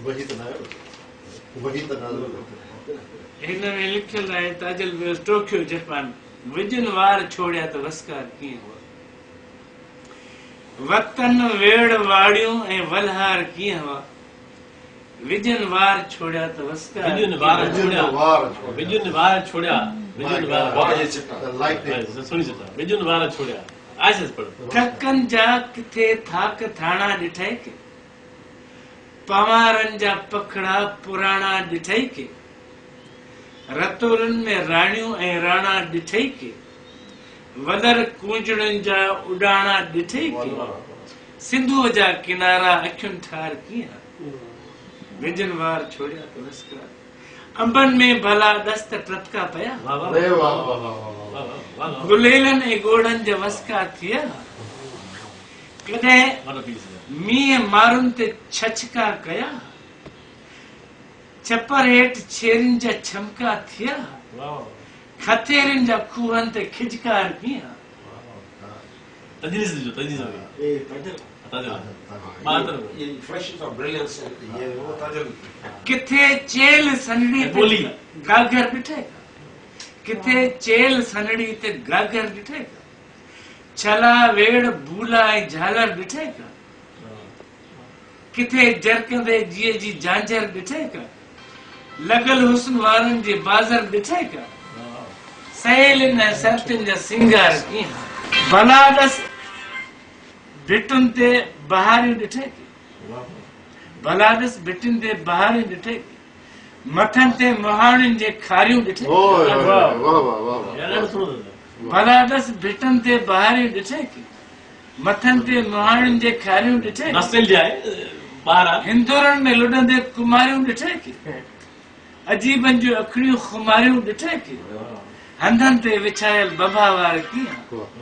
इन में लिखियल है ताजल में टोक्यो जापान विजन वार छोड़िया तो वस्कार कीअं हुआ वतन वेड़ वाड़ियों ऐं वलहार कीअं हुआ विजन वार छोड़िया तो वस्कार विजन वार छोड़िया विजन वार छोड़िया विजन वार छोड़िया आइस पढ़ो थकन जा किथे थाक थाना ॾिठई के पवारन जा पखड़ा पुराणा ॾिठई के रतोरन में राणियों ऐं राणा ॾिठई के वदर कूंजड़न जा उडाणा ॾिठई के सिंधु जा किनारा अखियुनि ठार कीअं विजन वार छोड़िया तो वस्कार अंबन में भला दस्त टटका पया गुलेलन ऐं गोड़न जा वस्का थिया कॾहिं मींहं मारुनि ते छचका कया छपर हेठ छेरिन जा छमका थिया खथेरिन जा खूहन ते खिचकार कीअं किथे चेल सनड़ी बोली गागर ॾिठे किथे चेल सनड़ी ते गागर ॾिठे छला वेड़ बूला ऐं झालर ॾिठे किथे जरकंदे जीअ जी झांझर ॾिठे लगल हुस्न वारनि जे बाज़र ॾिठे सहेलिन ऐं सरतिन जा सिंगार कीअं भलादस भिटुनि ते बहारियूं ॾिठे भलादस भिटिन ते बहारियूं ॾिठे मथनि ते मुहाणियुनि जे खारियूं ॾिठे भलादस भिटनि ते बहारियूं ॾिठे मथनि ते मुहाणियुनि जे खारियूं ॾिठे हिंदुरनि में लुॾंदे कुमारियूं ॾिठे अजीबनि जूं अखड़ियूं खुमारियूं ॾिठे हंधनि ते विछायल बंबा वार कीअं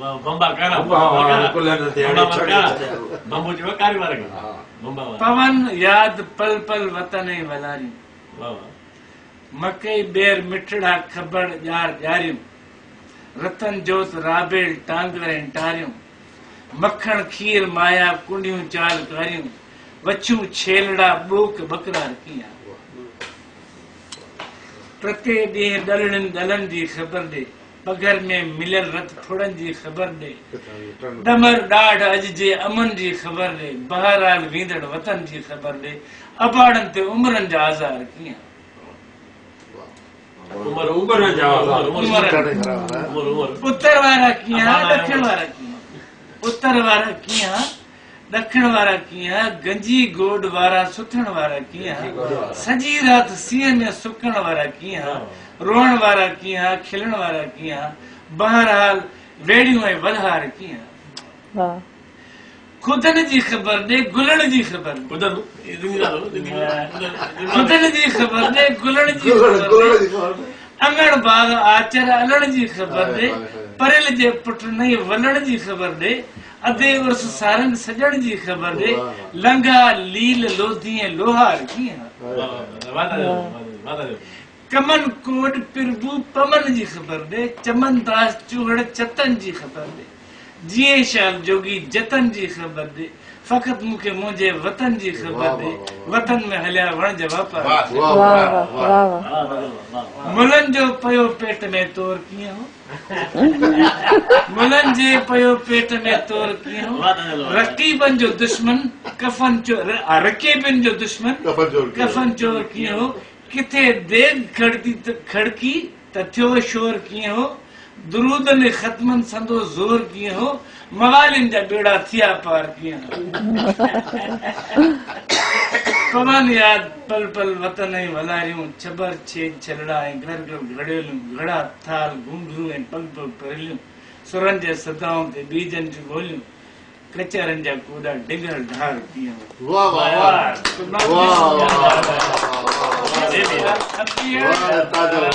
पवन याद पल पल वतन ऐं वलारियूं मकई बेर मिठड़ा खबड़ ॼार ॼारियूं रतन जोत राबेल टांगर ऐं टारियूं मखण खीर माया कुंडियूं चाल कारियूं वछूं छेलड़ा ॿोक बकरार कीअं प्रते ॾींहुं ॾलड़नि ॾलनि जी ख़बर ॾे पघर में मिलियल रत थोड़नि जी ख़बर ॾे डमर ॾाढ अॼ जे अमन जी ख़बर ॾे बहराल वींदड़ वतन जी ख़बर ॾे अबाड़नि ते उमिरनि जा आज़ार कीअं उत्तर वारा कीअं ॾखिण वारा कीअं उत्तर वारा कीअं ॾखिण वारा कीअं गंजी गोड वारा सुथण वारा कीअं सॼी राति सीअं में सुकण वारा कीअं रोअण वारा कीअं खिलण वारा कीअं बहरहाल वेड़ियूं ऐं वलहार कीअं खुदन जी ख़बर ॾे गुलण जी ख़बर खुदन जी ख़बर ॾे गुलण जी ख़बर अंगण बाग आचर अलण जी ख़बर ॾे परियल जे पुट नई वलण जी ख़बर ॾे अधे उर्स सारंग सजण जी ख़बर ॾे लंगा लील लोधी ऐं लोहार कीअं कमन कोड पिरबू पमन जी ख़बर ॾे चमन दास चूहड़ चतन जी ख़बर ॾे जीअं शाल जोगी जतन जी ख़बर ॾे फ़क़त मूंखे मुंहिंजे वतन जी ख़बर ॾे वतन में हलिया वण जा वापार मुलनि जो पयो पेट में तोर कीअं हो मुलनि जे पयो पेट में तोर कीअं हो रकीबनि जो दुश्मन कफन चोर रकीबनि जो दुश्मन कफन चोर कीअं हो किथे देग खड़की त थियो शोर कीअं हो दुरूदनि ख़त्मनि संदो ज़ोर कीअं हो मवालिन जा बेड़ा थिया पार कीअं पवन याद पल पल वतन ऐं वलारियूं छबर छेज छलड़ा ऐं घर घर घड़ियलूं घड़ा थाल घुंघरू ऐं पग पग परिलियूं सुरनि जे सदाउनि ते बीजनि जूं ॻोल्हियूं कचरनि जा कूड़ा डिगर ढार कीअं